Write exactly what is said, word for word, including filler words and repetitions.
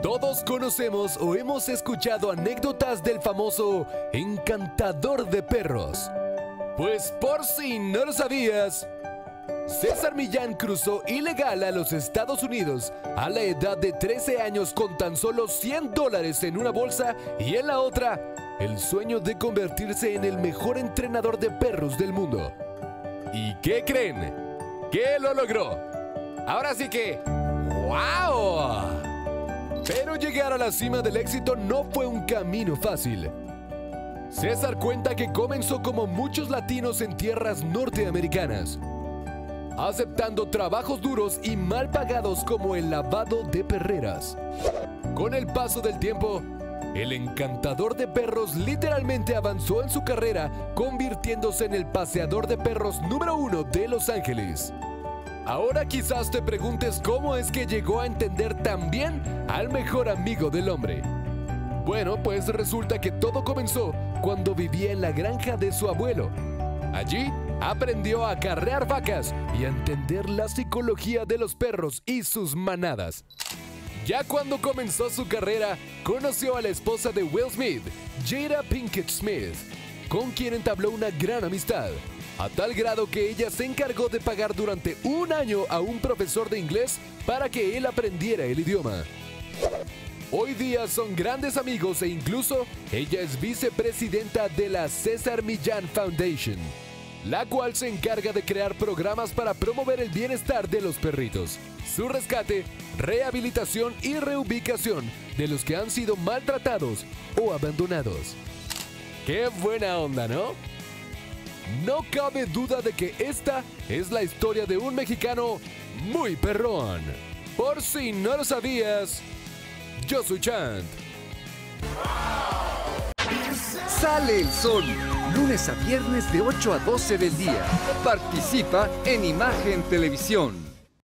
Todos conocemos o hemos escuchado anécdotas del famoso encantador de perros. Pues por si no lo sabías, César Millán cruzó ilegal a los Estados Unidos a la edad de trece años con tan solo cien dólares en una bolsa y en la otra, el sueño de convertirse en el mejor entrenador de perros del mundo. ¿Y qué creen? ¡Que lo logró! Ahora sí que ¡wow! Pero llegar a la cima del éxito no fue un camino fácil. César cuenta que comenzó como muchos latinos en tierras norteamericanas, aceptando trabajos duros y mal pagados como el lavado de perreras. Con el paso del tiempo, el encantador de perros literalmente avanzó en su carrera, convirtiéndose en el paseador de perros número uno de Los Ángeles. Ahora quizás te preguntes cómo es que llegó a entender tan bien al mejor amigo del hombre. Bueno, pues resulta que todo comenzó cuando vivía en la granja de su abuelo. Allí aprendió a acarrear vacas y a entender la psicología de los perros y sus manadas. Ya cuando comenzó su carrera, conoció a la esposa de Will Smith, Jada Pinkett Smith, con quien entabló una gran amistad, a tal grado que ella se encargó de pagar durante un año a un profesor de inglés para que él aprendiera el idioma. Hoy día son grandes amigos e incluso ella es vicepresidenta de la César Millán Foundation, la cual se encarga de crear programas para promover el bienestar de los perritos, su rescate, rehabilitación y reubicación de los que han sido maltratados o abandonados. ¡Qué buena onda!, ¿no? No cabe duda de que esta es la historia de un mexicano muy perrón. Por si no lo sabías, yo soy Chant. Sale el sol, lunes a viernes de ocho a doce del día. Participa en Imagen Televisión.